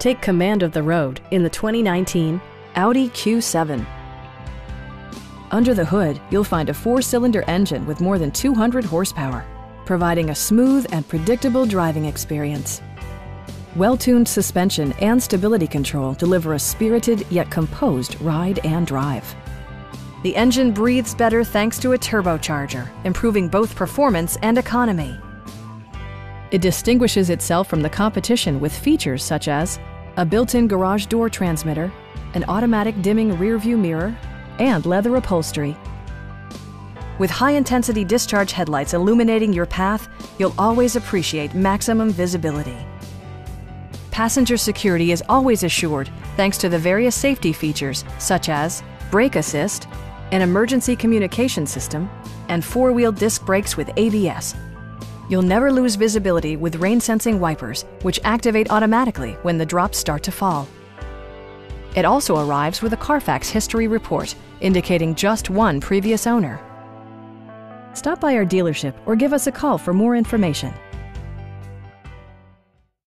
Take command of the road in the 2019 Audi Q7. Under the hood, you'll find a 4-cylinder engine with more than 200 horsepower, providing a smooth and predictable driving experience. Well-tuned suspension and stability control deliver a spirited yet composed ride and drive. The engine breathes better thanks to a turbocharger, improving both performance and economy. It distinguishes itself from the competition with features such as a built-in garage door transmitter, an automatic dimming rear-view mirror, and leather upholstery. With high-intensity discharge headlights illuminating your path, you'll always appreciate maximum visibility. Passenger security is always assured thanks to the various safety features such as brake assist, an emergency communication system, and 4-wheel disc brakes with ABS. You'll never lose visibility with rain-sensing wipers, which activate automatically when the drops start to fall. It also arrives with a Carfax history report, indicating just one previous owner. Stop by our dealership or give us a call for more information.